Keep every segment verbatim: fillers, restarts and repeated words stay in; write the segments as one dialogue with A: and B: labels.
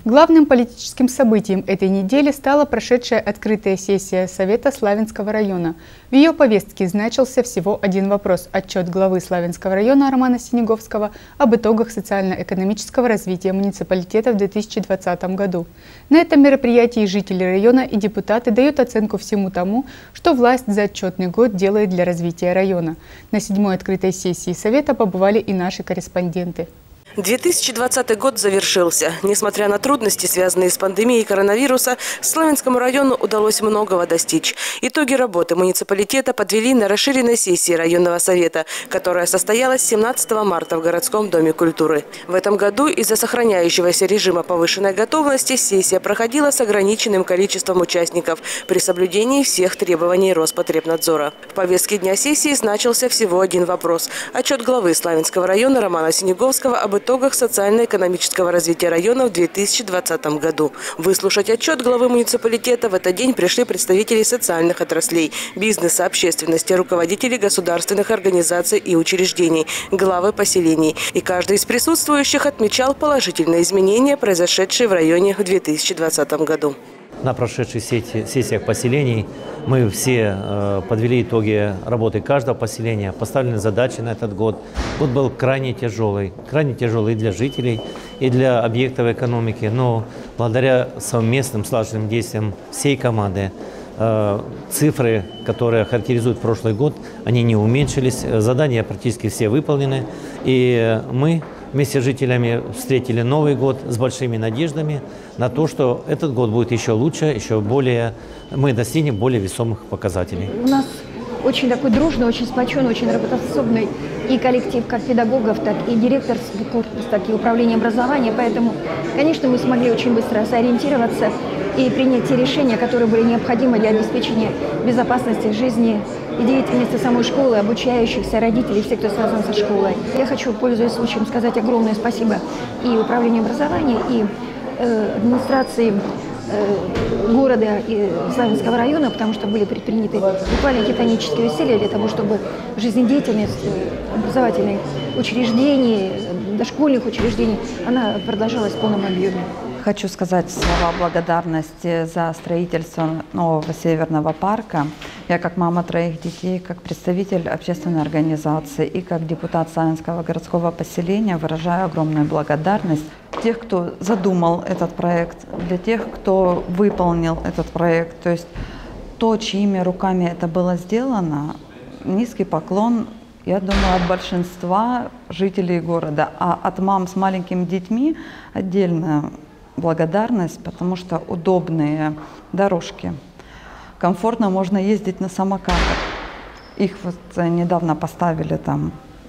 A: Главным политическим событием этой недели стала прошедшая открытая сессия Совета Славянского района. В ее повестке значился всего один вопрос – отчет главы Славянского района Романа Синеговского об итогах социально-экономического развития муниципалитета в две тысячи двадцатом году. На этом мероприятии жители района и депутаты дают оценку всему тому, что власть за отчетный год делает для развития района. На седьмой открытой сессии Совета побывали и наши корреспонденты.
B: две тысячи двадцатый год завершился. Несмотря на трудности, связанные с пандемией коронавируса, Славянскому району удалось многого достичь. Итоги работы муниципалитета подвели на расширенной сессии районного совета, которая состоялась семнадцатого марта в городском доме культуры. В этом году из-за сохраняющегося режима повышенной готовности сессия проходила с ограниченным количеством участников при соблюдении всех требований Роспотребнадзора. В повестке дня сессии значился всего один вопрос – отчет главы Славянского района Романа Синеговского об итогах социально-экономического развития района в две тысячи двадцатом году. Выслушать отчет главы муниципалитета в этот день пришли представители социальных отраслей, бизнеса, общественности, руководители государственных организаций и учреждений, главы поселений. И каждый из присутствующих отмечал положительные изменения, произошедшие в районе в две тысячи двадцатом году.
C: На прошедших сессиях поселений мы все э, подвели итоги работы каждого поселения, поставлены задачи на этот год. Год был крайне тяжелый, крайне тяжелый и для жителей, и для объектов экономики. Но благодаря совместным слаженным действиям всей команды э, цифры, которые характеризуют прошлый год, они не уменьшились, задания практически все выполнены. И мы вместе с жителями встретили Новый год с большими надеждами на то, что этот год будет еще лучше, еще более, мы достигнем более весомых показателей.
D: У нас очень такой дружный, очень сплоченный, очень работоспособный и коллектив как педагогов, так и директорский корпус, так и управление образования. Поэтому, конечно, мы смогли очень быстро сориентироваться и принять те решения, которые были необходимы для обеспечения безопасности жизни и деятельности самой школы, обучающихся, родителей, всех, кто связан со школой. Я хочу, пользуясь случаем, сказать огромное спасибо и управлению образования, и э, администрации э, города и Славянского района, потому что были предприняты буквально титанические усилия для того, чтобы жизнедеятельность образовательных учреждений, дошкольных учреждений, она продолжалась в полном объеме.
E: Хочу сказать слова благодарности за строительство нового Северного парка. Я как мама троих детей, как представитель общественной организации и как депутат Славянского городского поселения выражаю огромную благодарность тех, кто задумал этот проект, для тех, кто выполнил этот проект. То есть то, чьими руками это было сделано, низкий поклон, я думаю, от большинства жителей города, а от мам с маленькими детьми отдельно благодарность, потому что удобные дорожки. Комфортно можно ездить на самокатах. Их вот недавно поставили там.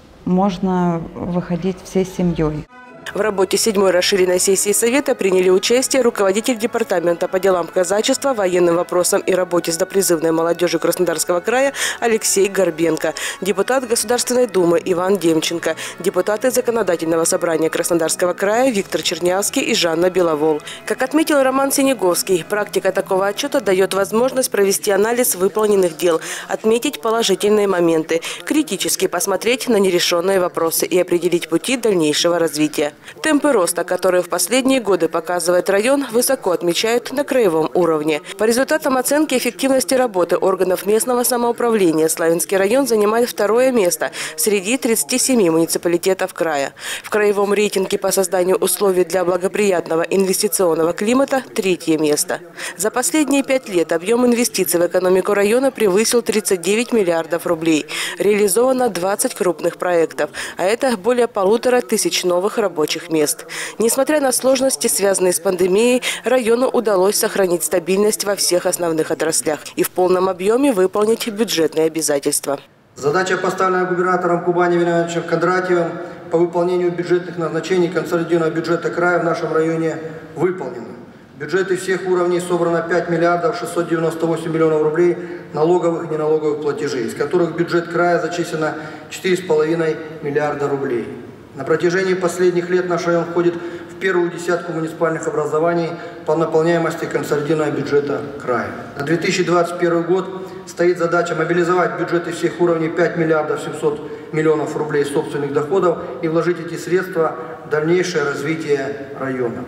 E: Можно выходить всей семьей.
B: В работе седьмой расширенной сессии Совета приняли участие руководитель департамента по делам казачества, военным вопросам и работе с допризывной молодежью Краснодарского края Алексей Горбенко, депутат Государственной Думы Иван Демченко, депутаты Законодательного собрания Краснодарского края Виктор Чернявский и Жанна Беловол. Как отметил Роман Синеговский, практика такого отчета дает возможность провести анализ выполненных дел, отметить положительные моменты, критически посмотреть на нерешенные вопросы и определить пути дальнейшего развития. Темпы роста, которые в последние годы показывает район, высоко отмечают на краевом уровне. По результатам оценки эффективности работы органов местного самоуправления Славянский район занимает второе место среди тридцати семи муниципалитетов края. В краевом рейтинге по созданию условий для благоприятного инвестиционного климата – третье место. За последние пять лет объем инвестиций в экономику района превысил тридцать девять миллиардов рублей. Реализовано двадцать крупных проектов, а это более полутора тысяч новых рабочих мест. Несмотря на сложности, связанные с пандемией, району удалось сохранить стабильность во всех основных отраслях и в полном объеме выполнить бюджетные обязательства.
F: Задача, поставленная губернатором Кубани Вениаминовичем Кондратьевым по выполнению бюджетных назначений консолидированного бюджета края в нашем районе, выполнена. Бюджеты всех уровней собрано пять миллиардов шестьсот девяносто восемь миллионов рублей налоговых и неналоговых платежей, из которых в бюджет края зачислено четыре с половиной миллиарда рублей. На протяжении последних лет наш район входит в первую десятку муниципальных образований по наполняемости консолидированного бюджета края. На две тысячи двадцать первый год стоит задача мобилизовать бюджеты всех уровней пять миллиардов семьсот миллионов рублей собственных доходов и вложить эти средства в дальнейшее развитие района.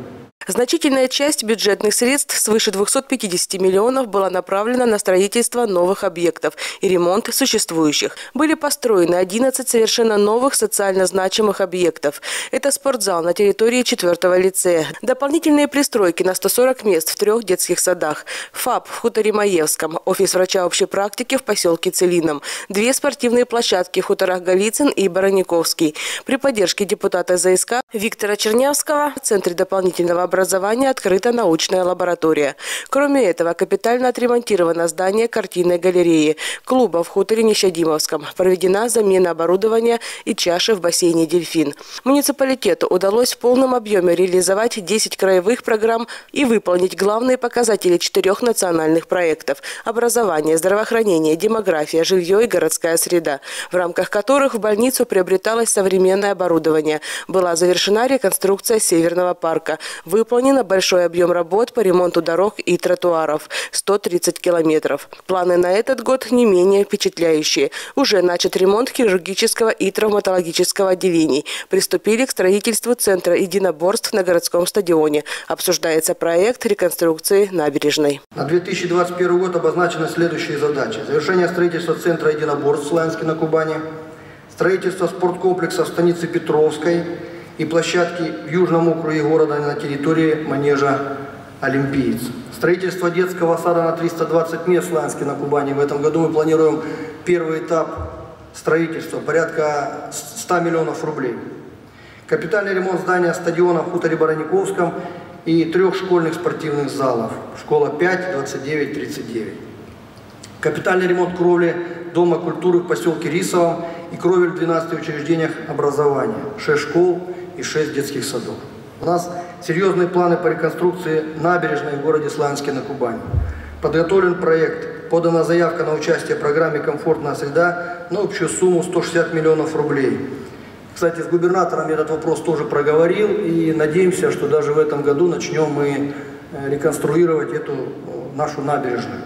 B: Значительная часть бюджетных средств, свыше двухсот пятидесяти миллионов, была направлена на строительство новых объектов и ремонт существующих. Были построены одиннадцать совершенно новых социально значимых объектов. Это спортзал на территории четвёртого лицея, дополнительные пристройки на сто сорок мест в трех детских садах, ФАП в хуторе Маевском, офис врача общей практики в поселке Целином, две спортивные площадки в хуторах Голицын и Бараниковский. При поддержке депутата ЗСК Виктора Чернявского в Центре дополнительного образования образования открыта научная лаборатория. Кроме этого, капитально отремонтировано здание картинной галереи, клуба в хуторе Нещадимовском, проведена замена оборудования и чаши в бассейне «Дельфин». Муниципалитету удалось в полном объеме реализовать десять краевых программ и выполнить главные показатели четырех национальных проектов – образование, здравоохранение, демография, жилье и городская среда, в рамках которых в больницу приобреталось современное оборудование. Была завершена реконструкция Северного парка. Выполнен большой объем работ по ремонту дорог и тротуаров – сто тридцать километров. Планы на этот год не менее впечатляющие. Уже начат ремонт хирургического и травматологического отделений. Приступили к строительству центра единоборств на городском стадионе. Обсуждается проект реконструкции набережной.
F: На две тысячи двадцать первый год обозначены следующие задачи. Завершение строительства центра единоборств в Славянске на Кубани, строительство спорткомплекса в станице Петровской и площадки в южном округе города на территории манежа «Олимпиец». Строительство детского сада на триста двадцать мест в Славянске на Кубани. В этом году мы планируем первый этап строительства, порядка ста миллионов рублей. Капитальный ремонт здания стадиона в хуторе Бараниковском и трех школьных спортивных залов. Школа пять, двадцать девять, тридцать девять. Капитальный ремонт кровли Дома культуры в поселке Рисовом и кровель в двенадцати учреждениях образования. шесть школ и шесть детских садов. У нас серьезные планы по реконструкции набережной в городе Славянске на Кубани. Подготовлен проект, подана заявка на участие в программе «Комфортная среда» на общую сумму сто шестьдесят миллионов рублей. Кстати, с губернатором я этот вопрос тоже проговорил и надеемся, что даже в этом году начнем мы реконструировать эту нашу набережную.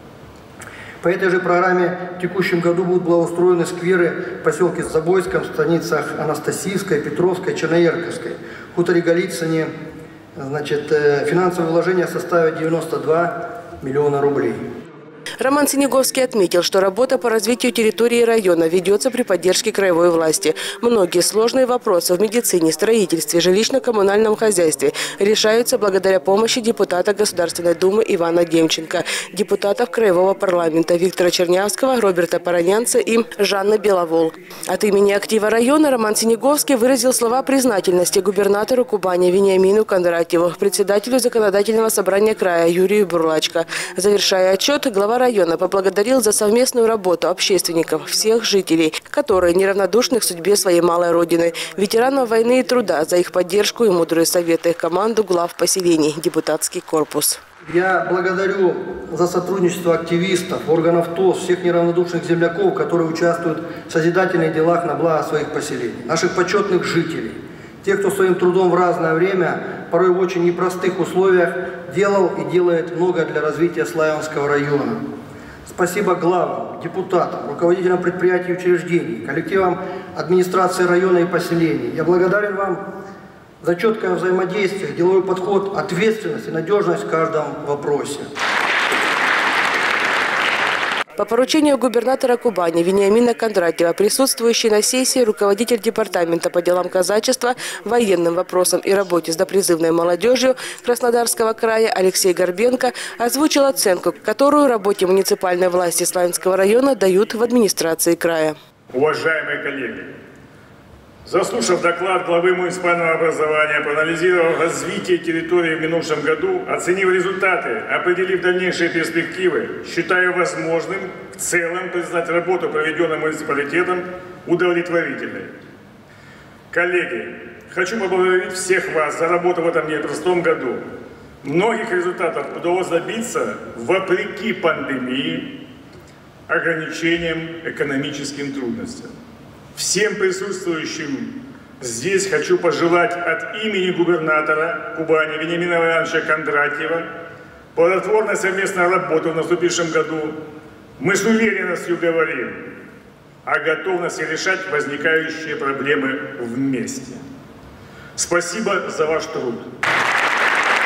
F: По этой же программе в текущем году будут благоустроены скверы в поселке Забойском, в станицах Анастасийской, Петровской, Черноерковской. В хуторе Голицыне, значит, финансовые вложения составят девяносто два миллиона рублей.
B: Роман Синеговский отметил, что работа по развитию территории района ведется при поддержке краевой власти. Многие сложные вопросы в медицине, строительстве, жилищно-коммунальном хозяйстве решаются благодаря помощи депутата Государственной Думы Ивана Демченко, депутатов Краевого парламента Виктора Чернявского, Роберта Паранянца и Жанны Беловол. От имени актива района Роман Синеговский выразил слова признательности губернатору Кубани Вениамину Кондратьеву, председателю законодательного собрания края Юрию Бурлачко. Завершая отчет, глава района поблагодарил за совместную работу общественников, всех жителей, которые неравнодушны к судьбе своей малой родины, ветеранов войны и труда за их поддержку и мудрые советы, команду глав поселений, депутатский корпус.
F: Я благодарю за сотрудничество активистов, органов ТОС, всех неравнодушных земляков, которые участвуют в созидательных делах на благо своих поселений, наших почетных жителей, тех, кто своим трудом в разное время, порой в очень непростых условиях, делал и делает много для развития Славянского района. Спасибо главам, депутатам, руководителям предприятий и учреждений, коллективам администрации района и поселений. Я благодарен вам за четкое взаимодействие, деловой подход, ответственность и надежность в каждом вопросе.
B: По поручению губернатора Кубани Вениамина Кондратьева, присутствующий на сессии руководитель департамента по делам казачества, военным вопросам и работе с допризывной молодежью Краснодарского края Алексей Горбенко озвучил оценку, которую работе муниципальной власти Славянского района дают в администрации края.
G: Уважаемые коллеги, заслушав доклад главы муниципального образования, проанализировав развитие территории в минувшем году, оценив результаты, определив дальнейшие перспективы, считаю возможным в целом признать работу, проведенную муниципалитетом, удовлетворительной. Коллеги, хочу поблагодарить всех вас за работу в этом непростом году. Многих результатов удалось добиться вопреки пандемии, ограничениям, экономическим трудностям. Всем присутствующим здесь хочу пожелать от имени губернатора Кубани Вениамина Ивановича Кондратьева плодотворной совместной работы в наступившем году. Мы с уверенностью говорим о готовности решать возникающие проблемы вместе. Спасибо за ваш труд.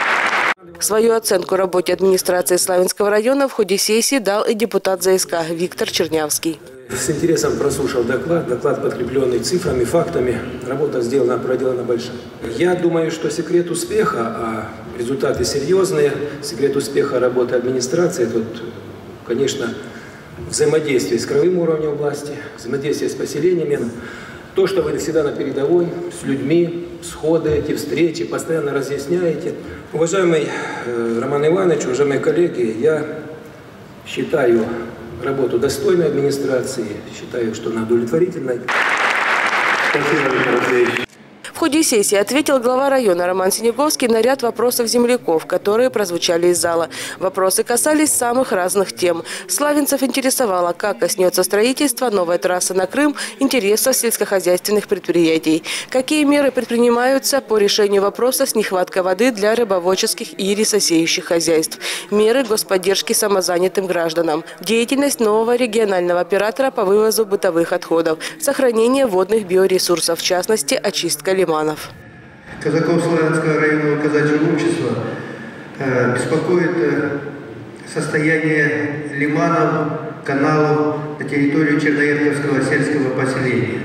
B: Свою оценку работе администрации Славянского района в ходе сессии дал и депутат ЗСК Виктор Чернявский.
H: С интересом прослушал доклад, доклад подкрепленный цифрами, фактами. Работа сделана, проделана большая. Я думаю, что секрет успеха, а результаты серьезные, секрет успеха работы администрации, тут, конечно, взаимодействие с краевым уровнем власти, взаимодействие с поселениями. То, что вы всегда на передовой, с людьми, сходы, эти встречи, постоянно разъясняете. Уважаемый э, Роман Иванович, уважаемые коллеги, я считаю работу достойной администрации, считаю, что она удовлетворительной.
B: Спасибо, Виктор Алексеевич. В ходе сессии ответил глава района Роман Синеговский на ряд вопросов земляков, которые прозвучали из зала. Вопросы касались самых разных тем. Славянцев интересовало, как коснется строительство новой трассы на Крым интересов сельскохозяйственных предприятий. Какие меры предпринимаются по решению вопроса с нехваткой воды для рыбоводческих и рисосеющих хозяйств. Меры господдержки самозанятым гражданам. Деятельность нового регионального оператора по вывозу бытовых отходов. Сохранение водных биоресурсов, в частности, очистка лиманов.
F: Казаков Славянского районного казачьего общества э, беспокоит э, состояние лиманов, каналов на территории Черноярковского сельского поселения.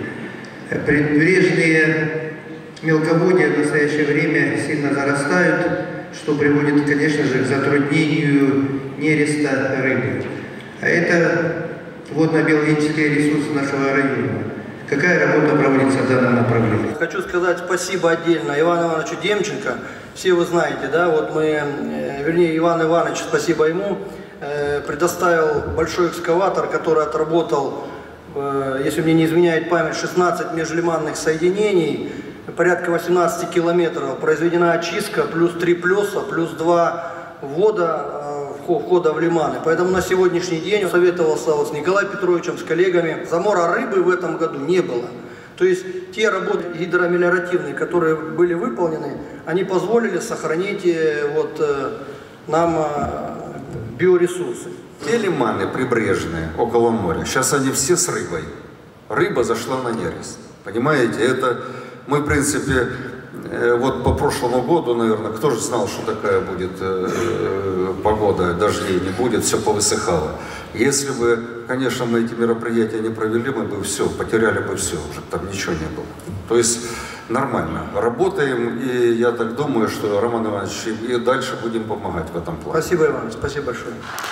F: Прибрежные мелководья в настоящее время сильно зарастают, что приводит, конечно же, к затруднению нереста рыбы. А это водно-биологические ресурсы нашего района. Какая работа проводится в данном направлении?
I: Хочу сказать спасибо отдельно Ивану Ивановичу Демченко. Все вы знаете, да, вот мы, вернее, Иван Иванович, спасибо ему, предоставил большой экскаватор, который отработал, если мне не изменяет память, шестнадцать межлиманных соединений, порядка восемнадцати километров. Произведена очистка, плюс три плюса, плюс два ввода, входа в лиманы. Поэтому на сегодняшний день советовался вот с Николаем Петровичем, с коллегами. Замора рыбы в этом году не было. То есть те работы гидромелиоративные, которые были выполнены, они позволили сохранить вот, нам биоресурсы.
J: Те лиманы прибрежные, около моря, сейчас они все с рыбой. Рыба зашла на нерест. Понимаете, это мы, в принципе, вот по прошлому году, наверное, кто же знал, что такая будет э, погода, дождей не будет, все повысыхало. Если бы, конечно, мы эти мероприятия не провели, мы бы все, потеряли бы все, уже там ничего не было. То есть нормально, работаем, и я так думаю, что, Роман Иванович, и дальше будем помогать в этом плане.
I: Спасибо, Иван, спасибо большое.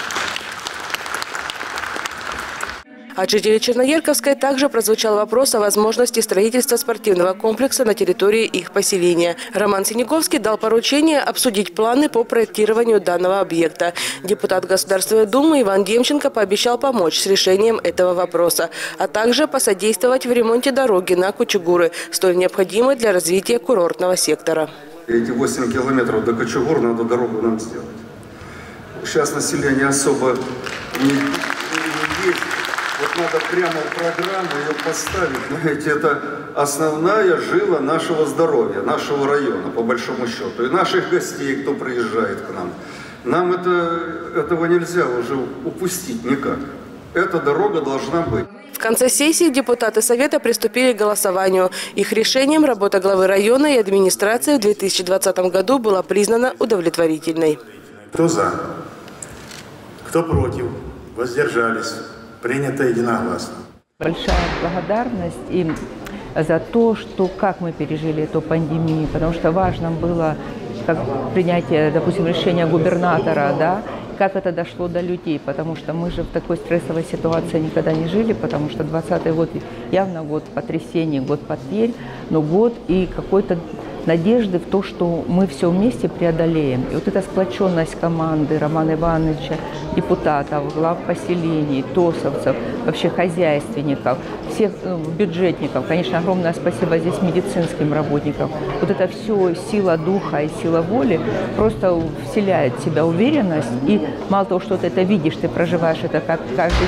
B: От жителей Черноярковской также прозвучал вопрос о возможности строительства спортивного комплекса на территории их поселения. Роман Синеговский дал поручение обсудить планы по проектированию данного объекта. Депутат Государственной Думы Иван Демченко пообещал помочь с решением этого вопроса, а также посодействовать в ремонте дороги на Кучугуры, столь необходимой для развития курортного сектора.
J: Эти восемь километров до Кучугур надо дорогу нам сделать. Сейчас население особо не, не есть. Вот надо прямо в программу ее поставить. Знаете, это основная жила нашего здоровья, нашего района, по большому счету. И наших гостей, кто приезжает к нам. Нам это, этого нельзя уже упустить никак. Эта дорога должна быть.
B: В конце сессии депутаты Совета приступили к голосованию. Их решением работа главы района и администрации в две тысячи двадцатом году была признана удовлетворительной.
K: Кто за? Кто против? Воздержались? Принято единогласно.
E: Большая благодарность им за то, что как мы пережили эту пандемию, потому что важно было как принятие, допустим, решения губернатора, да, как это дошло до людей, потому что мы же в такой стрессовой ситуации никогда не жили, потому что двадцатый год явно год потрясений, год потерь, но год и какой-то надежды в то, что мы все вместе преодолеем. И вот эта сплоченность команды Романа Ивановича, депутатов, глав поселений, тосовцев, вообще хозяйственников, всех бюджетников, конечно, огромное спасибо здесь медицинским работникам. Вот это все сила духа и сила воли просто вселяет в себя уверенность. И мало того, что ты это видишь, ты проживаешь это как каждый день,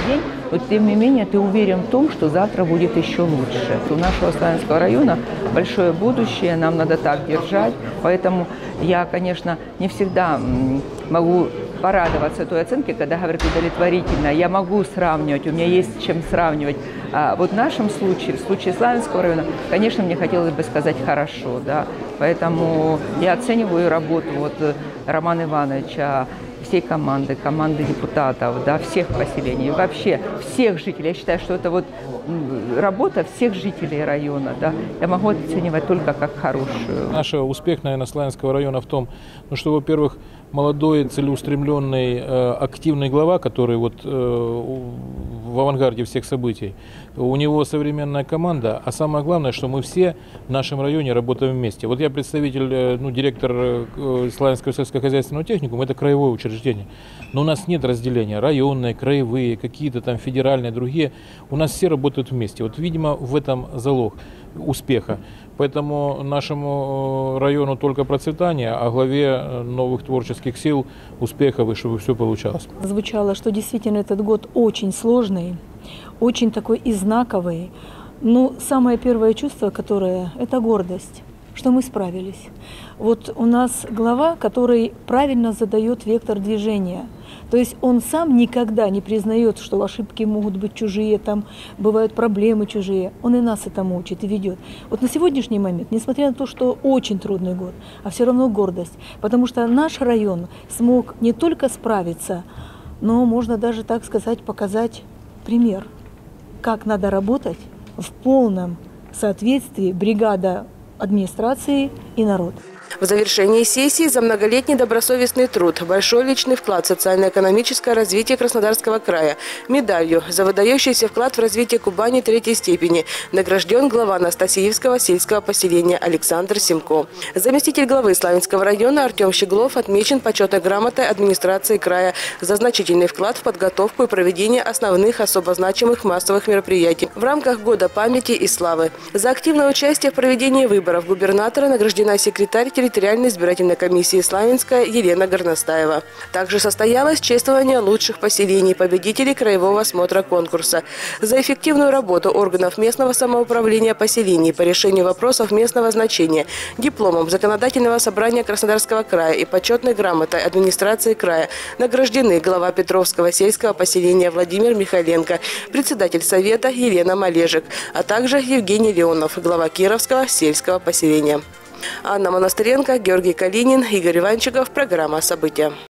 L: но тем не менее ты уверен в том, что завтра будет еще лучше. У нашего Славянского района большое будущее, нам надо так держать, поэтому я, конечно, не всегда могу порадоваться той оценке, когда говорят удовлетворительно. Я могу сравнивать, у меня есть с чем сравнивать. А вот в нашем случае, в случае Славянского района, конечно, мне хотелось бы сказать хорошо, да. Поэтому я оцениваю работу вот Романа Ивановича, всей команды, команды депутатов, да, всех поселений, вообще всех жителей. Я считаю, что это вот работа всех жителей района, да. Я могу оценивать только как хорошую.
M: Наш успех, наверное, Славянского района в том, ну, что, во-первых, молодой, целеустремленный, э, активный глава, который вот э, в авангарде всех событий. У него современная команда, а самое главное, что мы все в нашем районе работаем вместе. Вот я представитель, э, ну, директор э, Славянского сельскохозяйственного техникума, это краевое учреждение. Но у нас нет разделения, районные, краевые, какие-то там федеральные, другие. У нас все работают вместе. Вот, видимо, в этом залог успеха. Поэтому нашему району только процветание, а главе новых творческих сил успехов, и чтобы все получалось.
N: Звучало, что действительно этот год очень сложный, очень такой и знаковый. Но самое первое чувство, которое – это гордость, что мы справились. Вот у нас глава, который правильно задает вектор движения. То есть он сам никогда не признает, что ошибки могут быть чужие, там бывают проблемы чужие. Он и нас этому учит и ведет. Вот на сегодняшний момент, несмотря на то, что очень трудный год, а все равно гордость, потому что наш район смог не только справиться, но, можно даже так сказать, показать пример, как надо работать в полном соответствии бригада администрации и народ.
B: В завершении сессии за многолетний добросовестный труд, большой личный вклад в социально-экономическое развитие Краснодарского края, медалью за выдающийся вклад в развитие Кубани третьей степени награжден глава Анастасиевского сельского поселения Александр Семко. Заместитель главы Славянского района Артем Щеглов отмечен почетной грамотой администрации края за значительный вклад в подготовку и проведение основных особо значимых массовых мероприятий в рамках Года памяти и славы. За активное участие в проведении выборов губернатора награждена секретарь территориальной избирательной комиссии Славянская Елена Горностаева. Также состоялось чествование лучших поселений, победителей краевого смотра конкурса. За эффективную работу органов местного самоуправления поселений по решению вопросов местного значения, дипломом Законодательного собрания Краснодарского края и почетной грамотой администрации края награждены глава Петровского сельского поселения Владимир Михайленко, председатель совета Елена Малежик, а также Евгений Леонов, глава Кировского сельского поселения. Анна Монастыренко, Георгий Калинин, Игорь Иванчиков. Программа «События».